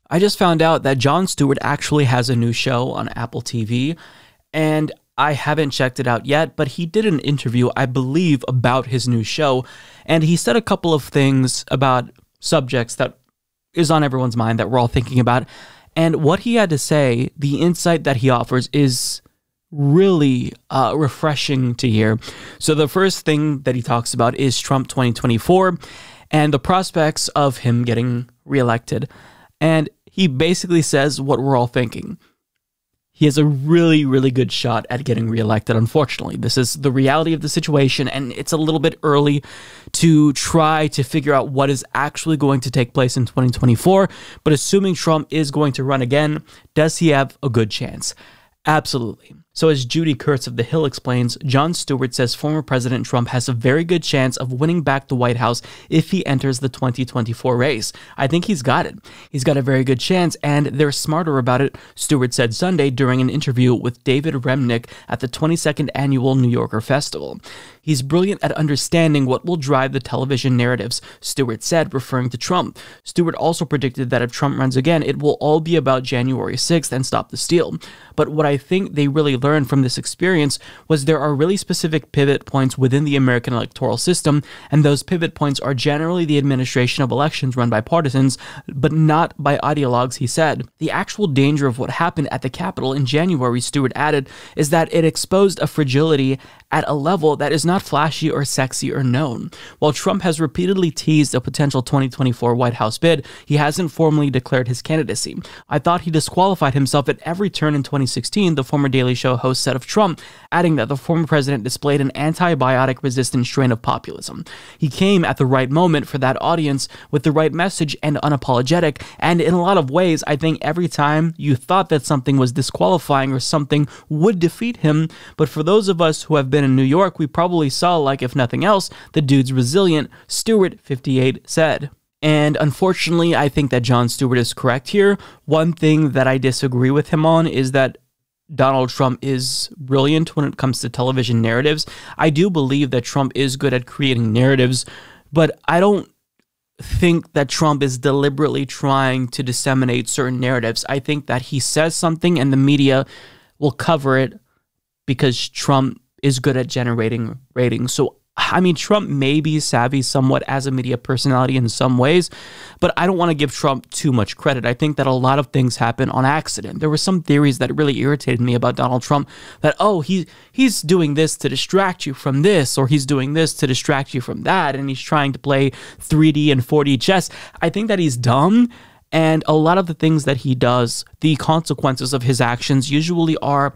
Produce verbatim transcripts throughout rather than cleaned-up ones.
I just found out that Jon Stewart actually has a new show on Apple T V, and I haven't checked it out yet, but he did an interview, I believe, about his new show, and he said a couple of things about subjects that is on everyone's mind that we're all thinking about. And what he had to say, the insight that he offers, is really uh, refreshing to hear. So the first thing that he talks about is Trump twenty twenty-four and the prospects of him getting reelected. And he basically says what we're all thinking. He has a really, really good shot at getting reelected, unfortunately. This is the reality of the situation, and it's a little bit early to try to figure out what is actually going to take place in twenty twenty-four. But assuming Trump is going to run again, does he have a good chance? Absolutely. So as Judy Kurtz of The Hill explains, Jon Stewart says former President Trump has a very good chance of winning back the White House if he enters the twenty twenty-four race. I think he's got it. He's got a very good chance, and they're smarter about it, Stewart said Sunday during an interview with David Remnick at the twenty-second Annual New Yorker Festival. He's brilliant at understanding what will drive the television narratives, Stewart said, referring to Trump. Stewart also predicted that if Trump runs again, it will all be about January sixth and Stop the Steal. But what I think they really learned from this experience was there are really specific pivot points within the American electoral system, and those pivot points are generally the administration of elections run by partisans, but not by ideologues, he said. The actual danger of what happened at the Capitol in January, Stewart added, is that it exposed a fragility at a level that is not flashy or sexy or known. While Trump has repeatedly teased a potential twenty twenty-four White House bid, he hasn't formally declared his candidacy. I thought he disqualified himself at every turn in twenty sixteen, the former Daily Show host said of Trump, adding that the former president displayed an antibiotic-resistant strain of populism. He came at the right moment for that audience with the right message and unapologetic, and in a lot of ways, I think every time you thought that something was disqualifying or something would defeat him, but for those of us who have been in New York, we probably saw, like if nothing else, the dude's resilient, Stewart, fifty-eight, said. And unfortunately, I think that Jon Stewart is correct here. One thing that I disagree with him on is that Donald Trump is brilliant when it comes to television narratives. I do believe that Trump is good at creating narratives, but I don't think that Trump is deliberately trying to disseminate certain narratives. I think that he says something and the media will cover it because Trump is good at generating ratings. So, I mean, Trump may be savvy somewhat as a media personality in some ways, but I don't want to give Trump too much credit. I think that a lot of things happen on accident. There were some theories that really irritated me about Donald Trump that, oh, he he's doing this to distract you from this, or he's doing this to distract you from that, and he's trying to play three D and four D chess. I think that he's dumb, and a lot of the things that he does, the consequences of his actions usually are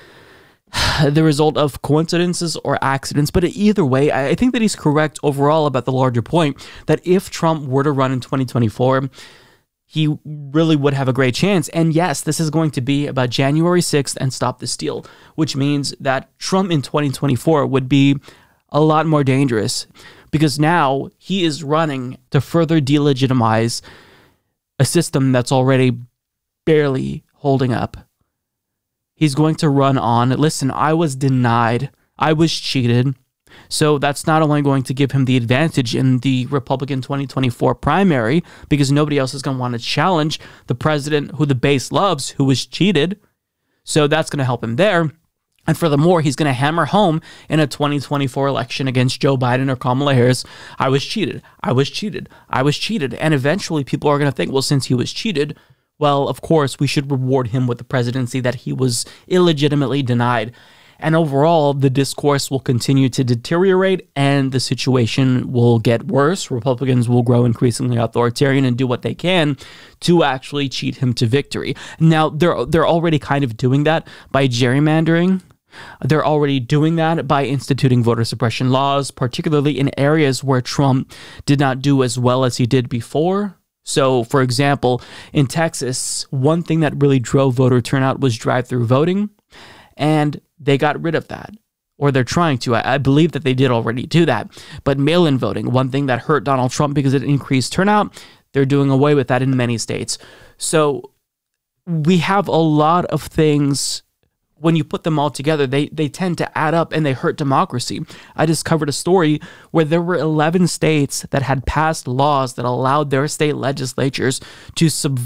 the result of coincidences or accidents. But either way, I think that he's correct overall about the larger point that if Trump were to run in twenty twenty-four, he really would have a great chance. And yes, this is going to be about January sixth and Stop the Steal, which means that Trump in twenty twenty-four would be a lot more dangerous because now he is running to further delegitimize a system that's already barely holding up. He's going to run on, listen, I was denied, I was cheated, so that's not only going to give him the advantage in the Republican twenty twenty-four primary, because nobody else is going to want to challenge the president who the base loves, who was cheated, so that's going to help him there. And furthermore, he's going to hammer home in a twenty twenty-four election against Joe Biden or Kamala Harris, I was cheated, I was cheated, I was cheated, and eventually people are going to think, well, since he was cheated, well, of course, we should reward him with the presidency that he was illegitimately denied. And overall, the discourse will continue to deteriorate and the situation will get worse. Republicans will grow increasingly authoritarian and do what they can to actually cheat him to victory. Now, they're, they're already kind of doing that by gerrymandering. They're already doing that by instituting voter suppression laws, particularly in areas where Trump did not do as well as he did before. So, for example, in Texas, one thing that really drove voter turnout was drive-through voting, and they got rid of that, or they're trying to. I, I believe that they did already do that. But mail-in voting, one thing that hurt Donald Trump because it increased turnout, they're doing away with that in many states. So we have a lot of things. When you put them all together, they, they tend to add up and they hurt democracy. I just covered a story where there were eleven states that had passed laws that allowed their state legislatures to subvert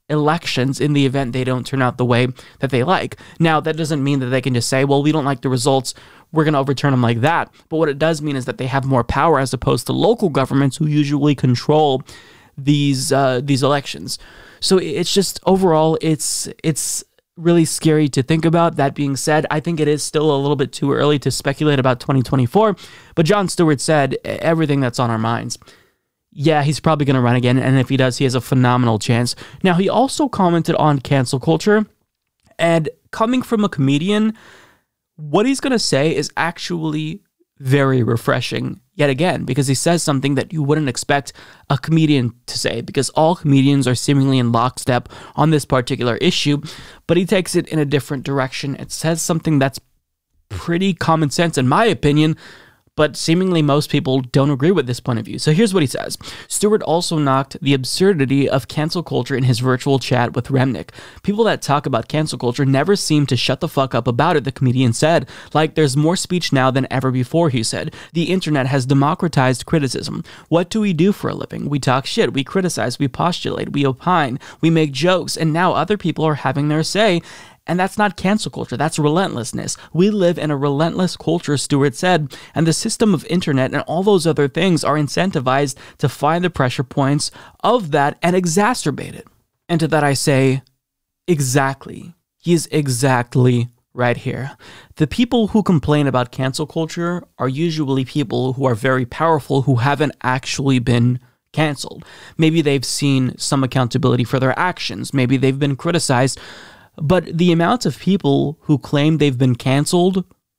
elections in the event they don't turn out the way that they like. Now, that doesn't mean that they can just say, well, we don't like the results, we're going to overturn them like that. But what it does mean is that they have more power as opposed to local governments who usually control these uh, these elections. So it's just overall, it's it's really scary to think about. That being said, I think it is still a little bit too early to speculate about twenty twenty-four. But Jon Stewart said everything that's on our minds. Yeah, he's probably going to run again, and if he does, he has a phenomenal chance. Now, he also commented on cancel culture, and coming from a comedian, what he's going to say is actually very refreshing yet again, because he says something that you wouldn't expect a comedian to say, because all comedians are seemingly in lockstep on this particular issue, but he takes it in a different direction. It says something that's pretty common sense, in my opinion, but seemingly most people don't agree with this point of view. So here's what he says. Stewart also knocked the absurdity of cancel culture in his virtual chat with Remnick. People that talk about cancel culture never seem to shut the fuck up about it, the comedian said. Like, there's more speech now than ever before, he said. The internet has democratized criticism. What do we do for a living? We talk shit, we criticize, we postulate, we opine, we make jokes, and now other people are having their say. And that's not cancel culture, that's relentlessness. We live in a relentless culture, Stewart said, and the system of internet and all those other things are incentivized to find the pressure points of that and exacerbate it. And to that I say, exactly. He is exactly right here. The people who complain about cancel culture are usually people who are very powerful who haven't actually been canceled. Maybe they've seen some accountability for their actions. Maybe they've been criticized. But the amount of people who claim they've been canceled,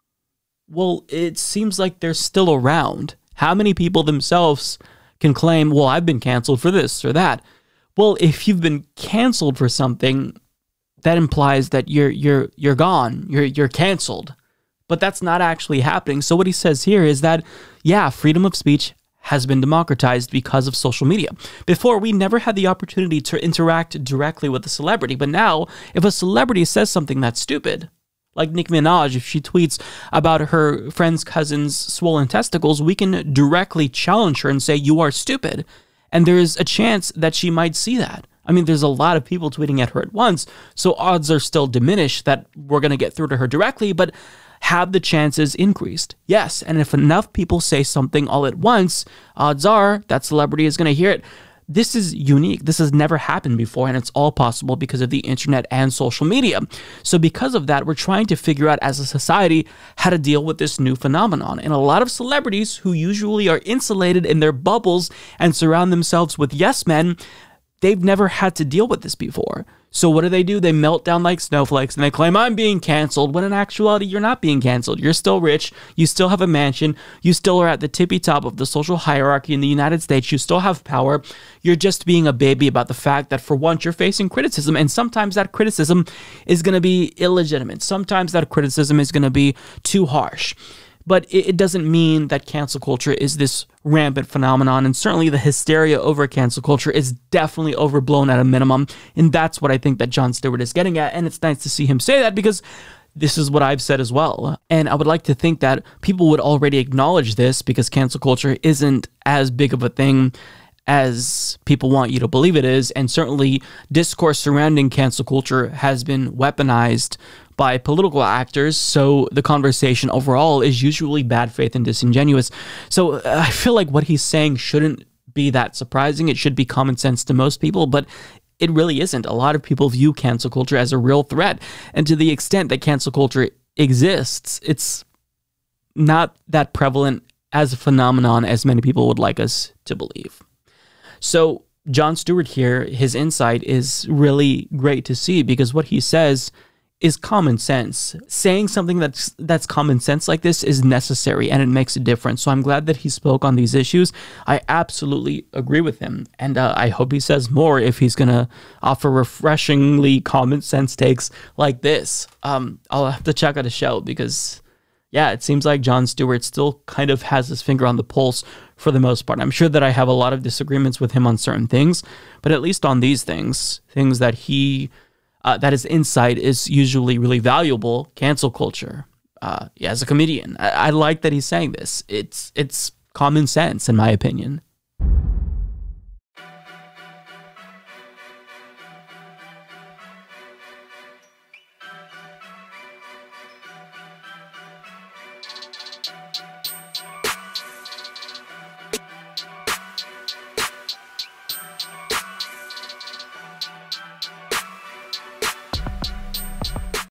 well, it seems like they're still around. How many people themselves can claim, well, I've been canceled for this or that? Well, if you've been canceled for something, that implies that you're you're you're gone, you're you're canceled. But that's not actually happening. So what he says here is that, yeah, freedom of speech has been democratized because of social media. Before, we never had the opportunity to interact directly with a celebrity, but now, if a celebrity says something that's stupid, like Nicki Minaj, if she tweets about her friend's cousin's swollen testicles, we can directly challenge her and say, you are stupid. And there's a chance that she might see that. I mean, there's a lot of people tweeting at her at once, so odds are still diminished that we're going to get through to her directly, but have the chances increased? Yes, and if enough people say something all at once, odds are that celebrity is going to hear it. This is unique. This has never happened before, and it's all possible because of the internet and social media. So because of that, we're trying to figure out as a society how to deal with this new phenomenon. And a lot of celebrities who usually are insulated in their bubbles and surround themselves with yes men, they've never had to deal with this before. So what do they do? They melt down like snowflakes and they claim, I'm being canceled, when in actuality, you're not being canceled. You're still rich. You still have a mansion. You still are at the tippy top of the social hierarchy in the United States. You still have power. You're just being a baby about the fact that for once you're facing criticism, and sometimes that criticism is going to be illegitimate. Sometimes that criticism is going to be too harsh. But it doesn't mean that cancel culture is this rampant phenomenon, and certainly the hysteria over cancel culture is definitely overblown at a minimum, and that's what I think that Jon Stewart is getting at, and it's nice to see him say that because this is what I've said as well. And I would like to think that people would already acknowledge this because cancel culture isn't as big of a thing as people want you to believe it is, and certainly discourse surrounding cancel culture has been weaponized by political actors, so the conversation overall is usually bad faith and disingenuous. So uh, I feel like what he's saying shouldn't be that surprising. It should be common sense to most people, but it really isn't. A lot of people view cancel culture as a real threat, and to the extent that cancel culture exists, it's not that prevalent as a phenomenon as many people would like us to believe. So Jon Stewart here, his insight is really great to see because what he says is common sense. Saying something that's that's common sense like this is necessary and it makes a difference. So I'm glad that he spoke on these issues. I absolutely agree with him. And uh, I hope he says more if he's going to offer refreshingly common sense takes like this. Um, I'll have to check out a show because, yeah, it seems like Jon Stewart still kind of has his finger on the pulse for the most part. I'm sure that I have a lot of disagreements with him on certain things, but at least on these things, things that he... Uh, that his insight is usually really valuable. Cancel culture. Uh, yeah, as a comedian, I, I like that he's saying this. It's it's common sense, in my opinion.